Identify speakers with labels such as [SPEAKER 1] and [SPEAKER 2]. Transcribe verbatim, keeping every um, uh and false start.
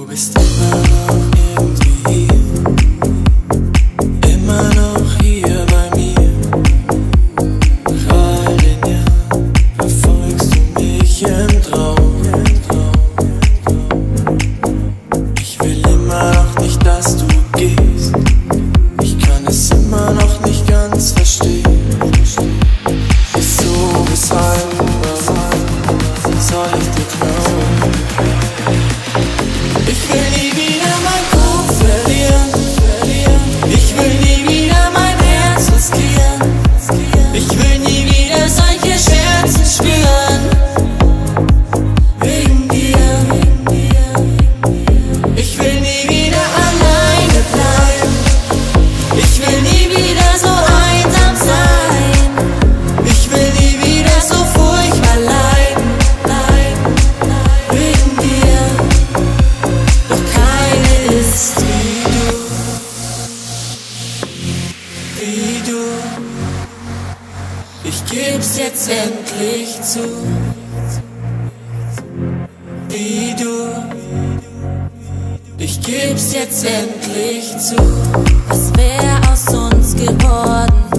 [SPEAKER 1] bist immer noch irgendwie hier, immer noch hier bei mir. Nach all den Jahren verfolgst du mich im Traum. Ich will immer noch nicht, dass du gehst. Ich kann es immer noch nicht ganz verstehen. Wieso, weshalb, soll ich dir glauben? Ich will nie wieder meinen Kopf verlieren. Ich will nie wieder mein Herz riskieren. Ich will nie wieder solche Schmerzen spüren. Wegen dir. Ich will nie wieder alleine bleiben. Ich will nie wieder so einsam sein. Ich will nie wieder so furchtbar leiden. Wegen dir. Doch keine ist wie du. Wie du. Ich geb's jetzt endlich zu. Wie du. Ich geb's jetzt endlich zu.
[SPEAKER 2] Was wär aus uns geworden?